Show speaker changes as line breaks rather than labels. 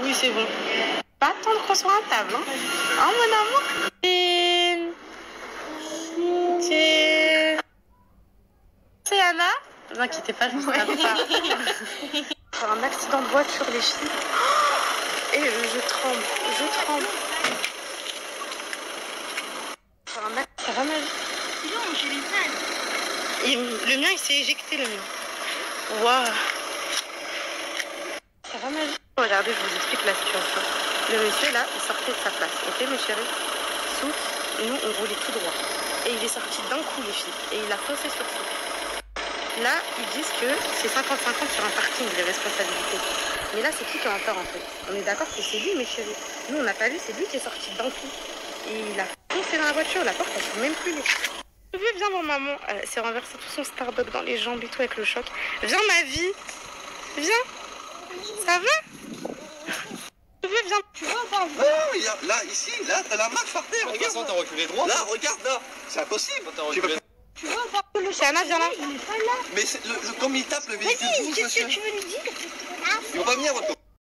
Oui, c'est bon. Pas attendre qu'on soit à table, hein. Hein, mon amour? C'est Anna? Ne vous inquiétez pas, je vous snap pas. Faire un accident de voiture, les filles. Et je tremble, je tremble. Faire un accident. Ça va, ma vie?
Non, j'ai les balles.
Le mien, il s'est éjecté, le mien. Waouh. Ça va, ma vie? Regardez, je vous explique la situation. Le monsieur, là, il sortait de sa place. Ok, mes chéris? Souffle, nous, on roulait tout droit. Et il est sorti d'un coup, les filles. Et il a foncé sur Souffle. Là, ils disent que c'est 50-50 sur un parking, les responsabilités. Mais là, c'est qui a tort, en fait? On est d'accord que c'est lui, mes chéris. Nous, on n'a pas vu, c'est lui qui est sorti d'un coup. Et il a foncé dans la voiture, la porte, elle s'ouvre même plus. Viens voir maman. Elle s'est renversée tout son Starbucks dans les jambes et tout avec le choc. Viens, ma vie. Viens. Ça va? Viens.
Tu vois, là, ici, là, t'as la marche par terre.
De toute façon, t'as reculé droit.
Là, regarde, là. C'est impossible.
T'as reculé.
Tu vois,
C'est Anna, viens là.
il est pas là.
Mais comme il tape le véhicule,
Vas-y, qu'est-ce que tu veux lui dire?
ils vont pas venir, votre